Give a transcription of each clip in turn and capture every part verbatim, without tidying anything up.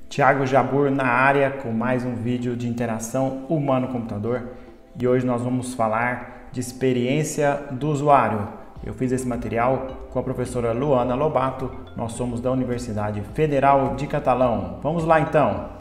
Thiago Jabur na área com mais um vídeo de interação humano-computador e hoje nós vamos falar de experiência do usuário. Eu fiz esse material com a professora Luana Lobato, nós somos da Universidade Federal de Catalão. Vamos lá então!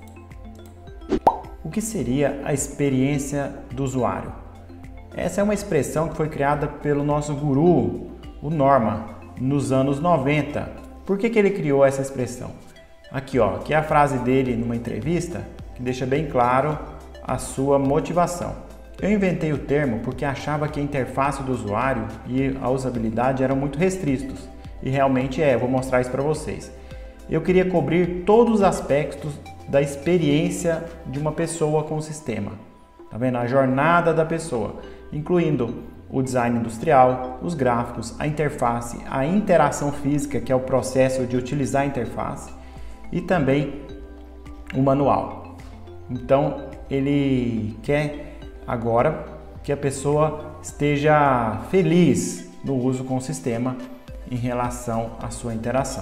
O que seria a experiência do usuário? Essa é uma expressão que foi criada pelo nosso guru, o Norman, nos anos noventa. Por que que ele criou essa expressão? Aqui, ó, que é a frase dele numa entrevista que deixa bem claro a sua motivação. Eu inventei o termo porque achava que a interface do usuário e a usabilidade eram muito restritos. E realmente é, vou mostrar isso para vocês. Eu queria cobrir todos os aspectos da experiência de uma pessoa com o sistema. Tá vendo? A jornada da pessoa, incluindo o design industrial, os gráficos, a interface, a interação física, que é o processo de utilizar a interface, e também o manual. Então, ele quer agora que a pessoa esteja feliz no uso com o sistema em relação à sua interação.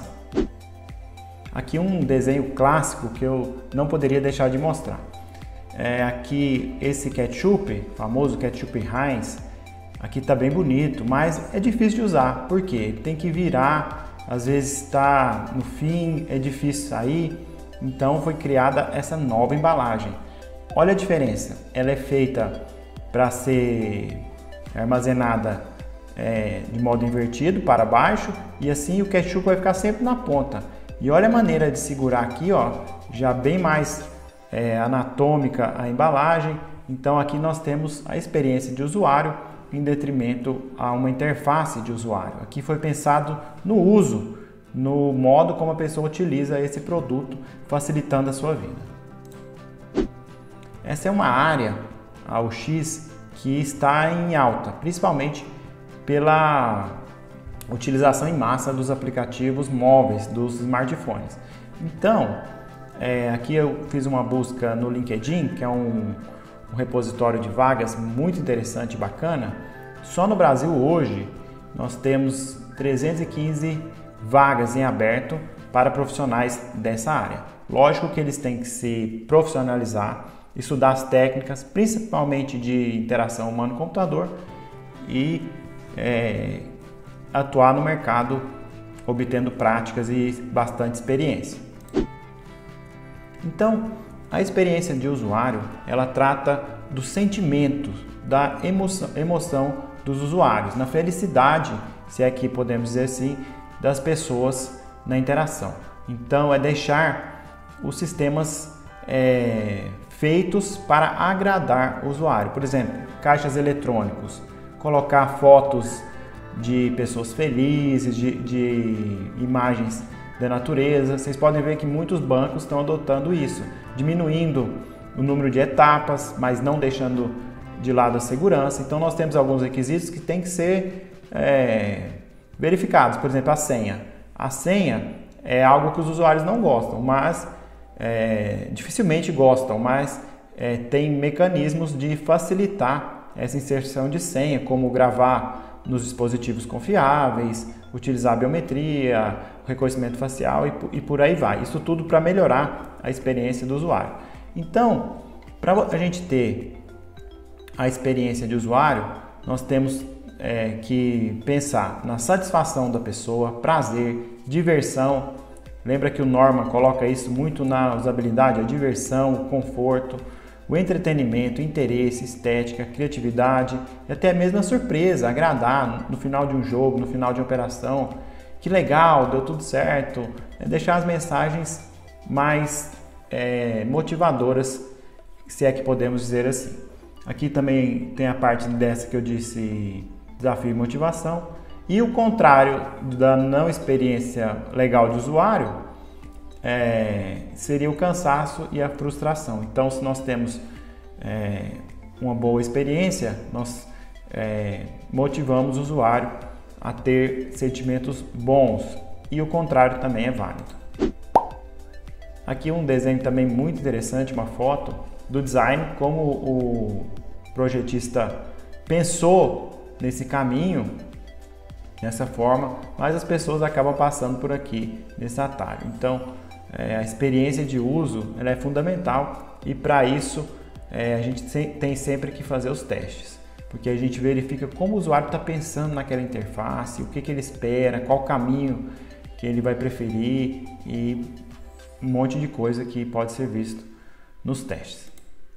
Aqui um desenho clássico que eu não poderia deixar de mostrar. É aqui esse ketchup, famoso ketchup Heinz, aqui está bem bonito, mas é difícil de usar, porque tem que virar, às vezes está no fim, é difícil sair, então foi criada essa nova embalagem. Olha a diferença, ela é feita para ser armazenada é, de modo invertido para baixo e assim o ketchup vai ficar sempre na ponta. E olha a maneira de segurar aqui, ó, já bem mais é, anatômica a embalagem. Então aqui nós temos a experiência de usuário em detrimento a uma interface de usuário. Aqui foi pensado no uso, no modo como a pessoa utiliza esse produto, facilitando a sua vida. Essa é uma área, a U X, que está em alta, principalmente pela utilização em massa dos aplicativos móveis, dos smartphones. Então, é, aqui eu fiz uma busca no LinkedIn, que é um um repositório de vagas muito interessante e bacana. Só no Brasil hoje nós temos trezentas e quinze vagas em aberto para profissionais dessa área. Lógico que eles têm que se profissionalizar, estudar as técnicas, principalmente de interação humano-computador e é, atuar no mercado obtendo práticas e bastante experiência. Então, a experiência de usuário, ela trata dos sentimentos, da emoção, emoção dos usuários, na felicidade, se é que podemos dizer assim, das pessoas na interação. Então, é deixar os sistemas é, feitos para agradar o usuário. Por exemplo, caixas eletrônicos, colocar fotos de pessoas felizes, de, de imagens da natureza. Vocês podem ver que muitos bancos estão adotando isso, diminuindo o número de etapas, mas não deixando de lado a segurança. Então nós temos alguns requisitos que têm que ser é, verificados. Por exemplo, a senha. A senha é algo que os usuários não gostam, mas é, dificilmente gostam, mas é, tem mecanismos de facilitar essa inserção de senha, como gravar nos dispositivos confiáveis, utilizar a biometria, o reconhecimento facial e, e por aí vai. Isso tudo para melhorar a experiência do usuário. Então, para a gente ter a experiência de usuário, nós temos é, que pensar na satisfação da pessoa, prazer, diversão. Lembra que o Norman coloca isso muito na usabilidade, a diversão, o conforto, o entretenimento, interesse, estética, criatividade e até mesmo a surpresa, agradar no final de um jogo, no final de uma operação. Que legal, deu tudo certo. É deixar as mensagens mais é, motivadoras, se é que podemos dizer assim. Aqui também tem a parte dessa que eu disse, desafio e motivação. E o contrário da não experiência legal de usuário, É, seria o cansaço e a frustração. Então, se nós temos é, uma boa experiência, nós é, motivamos o usuário a ter sentimentos bons e o contrário também é válido. Aqui um desenho também muito interessante, uma foto do design, como o projetista pensou nesse caminho, dessa forma, mas as pessoas acabam passando por aqui nesse atalho. Então, é, a experiência de uso ela é fundamental e para isso é, a gente tem sempre que fazer os testes, porque a gente verifica como o usuário está pensando naquela interface, o que, que ele espera, qual caminho que ele vai preferir e um monte de coisa que pode ser visto nos testes.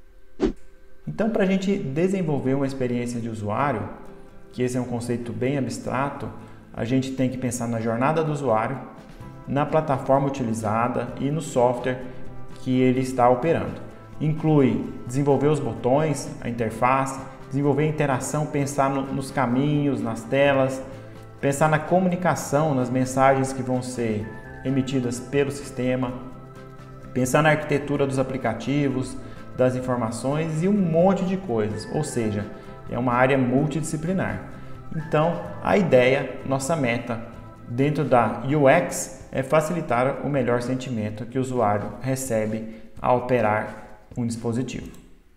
Então, para a gente desenvolver uma experiência de usuário, que esse é um conceito bem abstrato, a gente tem que pensar na jornada do usuário, na plataforma utilizada e no software que ele está operando. Inclui desenvolver os botões, a interface, desenvolver a interação, pensar no, nos caminhos, nas telas, pensar na comunicação, nas mensagens que vão ser emitidas pelo sistema, pensar na arquitetura dos aplicativos, das informações e um monte de coisas, ou seja, é uma área multidisciplinar. Então, a ideia, nossa meta dentro da U X é facilitar o melhor sentimento que o usuário recebe ao operar um dispositivo.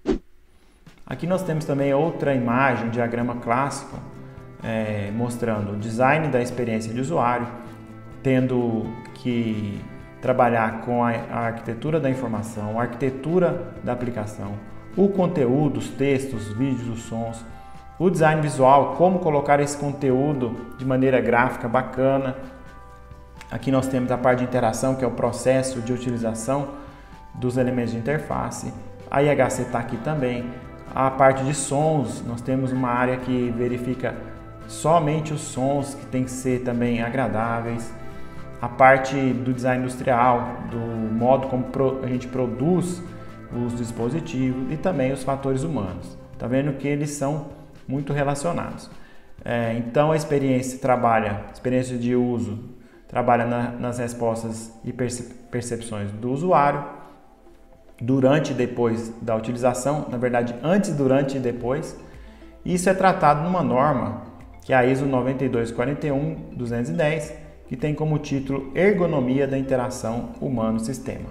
Aqui nós temos também outra imagem, um diagrama clássico, é, mostrando o design da experiência de usuário, tendo que trabalhar com a, a arquitetura da informação, a arquitetura da aplicação, o conteúdo, os textos, os vídeos, os sons, o design visual, como colocar esse conteúdo de maneira gráfica bacana. Aqui nós temos a parte de interação, que é o processo de utilização dos elementos de interface. A I H C está aqui também. A parte de sons, nós temos uma área que verifica somente os sons que tem que ser também agradáveis. A parte do design industrial, do modo como a gente produz os dispositivos e também os fatores humanos. Tá vendo que eles são muito relacionados. É, então a experiência trabalha, experiência de uso, trabalha na, nas respostas e percepções do usuário, durante e depois da utilização, na verdade antes, durante e depois. Isso é tratado numa norma que é a ISO nove dois quatro um ponto duzentos e dez, que tem como título Ergonomia da Interação Humano-Sistema.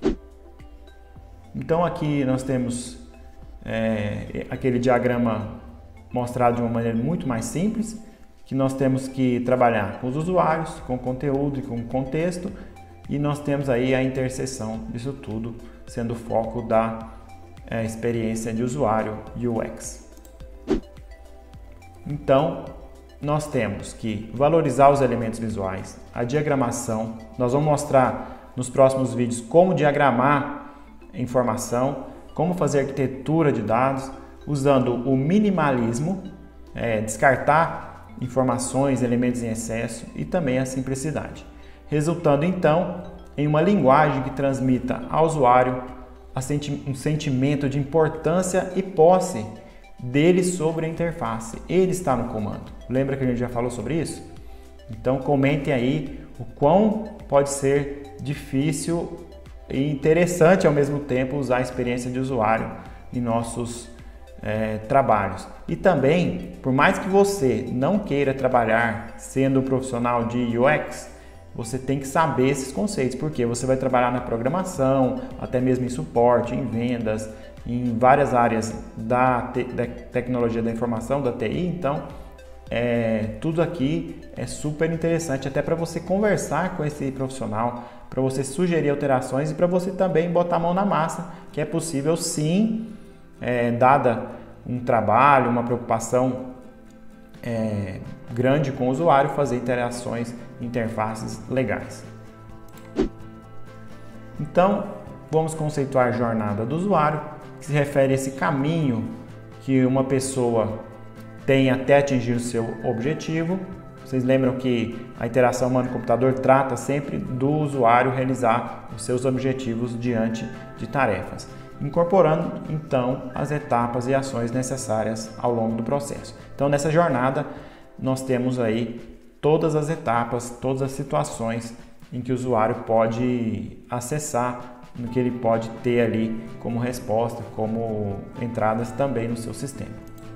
Então aqui nós temos é, aquele diagrama mostrado de uma maneira muito mais simples, que nós temos que trabalhar com os usuários, com conteúdo e com contexto, e nós temos aí a interseção disso tudo, sendo o foco da é, experiência de usuário U X. Então, nós temos que valorizar os elementos visuais, a diagramação. Nós vamos mostrar nos próximos vídeos como diagramar informação, como fazer arquitetura de dados, usando o minimalismo, é, descartar informações, elementos em excesso e também a simplicidade, resultando então em uma linguagem que transmita ao usuário um sentimento de importância e posse dele sobre a interface. Ele está no comando. Lembra que a gente já falou sobre isso? Então comentem aí o quão pode ser difícil e interessante ao mesmo tempo usar a experiência de usuário em nossos é, trabalhos. E também, por mais que você não queira trabalhar sendo profissional de U X, você tem que saber esses conceitos, porque você vai trabalhar na programação, até mesmo em suporte, em vendas, em várias áreas da, te da tecnologia da informação, da T I. Então, é, tudo aqui é super interessante, até para você conversar com esse profissional, para você sugerir alterações e para você também botar a mão na massa, que é possível sim, é, dada um trabalho, uma preocupação é, grande com o usuário, fazer interações, interfaces legais. Então, vamos conceituar a jornada do usuário, que se refere a esse caminho que uma pessoa tem até atingir o seu objetivo. Vocês lembram que a interação humano-computador trata sempre do usuário realizar os seus objetivos diante de tarefas, incorporando então as etapas e ações necessárias ao longo do processo. Então, nessa jornada, nós temos aí todas as etapas, todas as situações em que o usuário pode acessar, no que ele pode ter ali como resposta, como entradas também no seu sistema.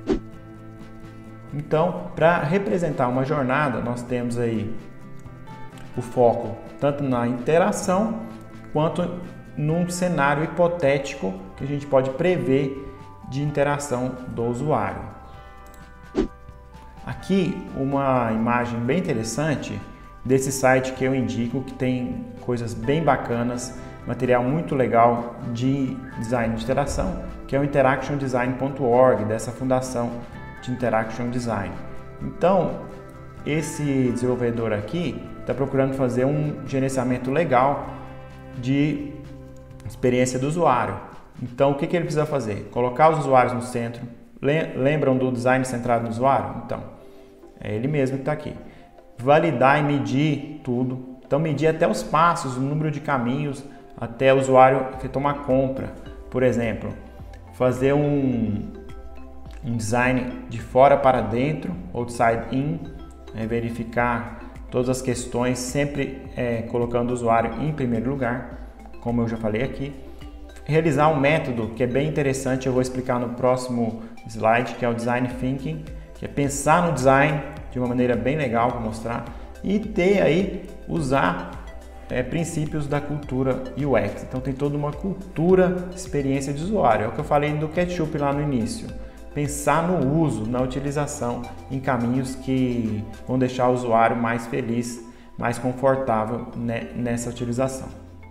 Então, para representar uma jornada, nós temos aí o foco tanto na interação quanto num cenário hipotético que a gente pode prever de interação do usuário. Aqui uma imagem bem interessante desse site que eu indico, que tem coisas bem bacanas, material muito legal de design de interação, que é o interaction design ponto org, dessa fundação de Interaction Design. Então, esse desenvolvedor aqui está procurando fazer um gerenciamento legal de experiência do usuário. Então, o que, que ele precisa fazer? Colocar os usuários no centro. Lembram do design centrado no usuário? Então, é ele mesmo que está aqui. Validar e medir tudo. Então, medir até os passos, o número de caminhos até o usuário efetuar uma compra. Por exemplo, fazer um, um design de fora para dentro, outside in, é, verificar todas as questões, sempre é, colocando o usuário em primeiro lugar, como eu já falei aqui. Realizar um método que é bem interessante, eu vou explicar no próximo slide, que é o Design Thinking, que é pensar no design de uma maneira bem legal, vou mostrar, e ter aí, usar é, princípios da cultura U X. Então tem toda uma cultura experiência de usuário, é o que eu falei do ketchup lá no início. Pensar no uso, na utilização, em caminhos que vão deixar o usuário mais feliz, mais confortável nessa utilização.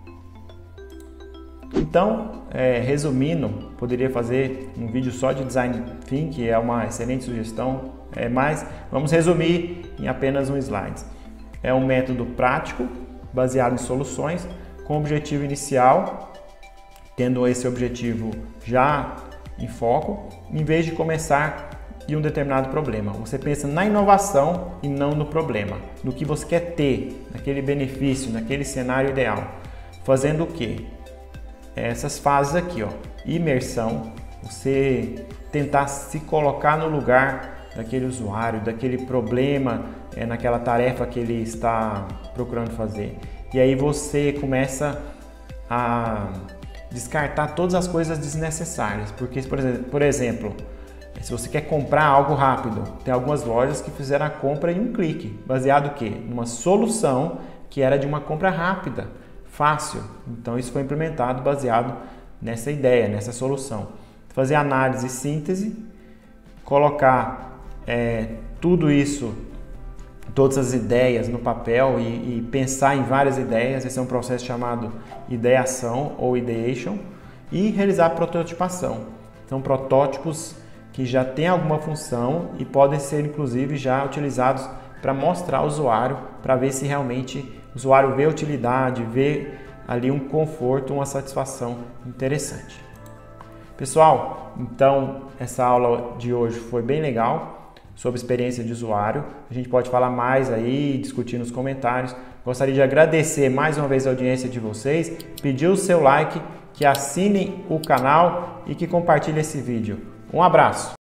Então, é, resumindo, poderia fazer um vídeo só de Design Thinking, é uma excelente sugestão, é, mas vamos resumir em apenas um slide. É um método prático, baseado em soluções, com objetivo inicial, tendo esse objetivo já em foco, em vez de começar de um determinado problema. Você pensa na inovação e não no problema, no que você quer ter, naquele benefício, naquele cenário ideal. Fazendo o quê? Essas fases aqui, ó, imersão, você tentar se colocar no lugar daquele usuário, daquele problema, é, naquela tarefa que ele está procurando fazer. E aí você começa a descartar todas as coisas desnecessárias, porque, por exemplo, por exemplo, se você quer comprar algo rápido, tem algumas lojas que fizeram a compra em um clique, baseado em quê? Numa solução que era de uma compra rápida, fácil. Então isso foi implementado baseado nessa ideia, nessa solução. Fazer análise e síntese, colocar é, tudo isso, todas as ideias no papel e, e pensar em várias ideias. Esse é um processo chamado ideação ou ideation, e realizar prototipação. São protótipos que já têm alguma função e podem ser inclusive já utilizados para mostrar ao usuário, para ver se realmente o usuário vê utilidade, vê ali um conforto, uma satisfação interessante. Pessoal, então essa aula de hoje foi bem legal, sobre experiência de usuário. A gente pode falar mais aí, discutir nos comentários. Gostaria de agradecer mais uma vez a audiência de vocês, pedir o seu like, que assinem o canal e que compartilhem esse vídeo. Um abraço!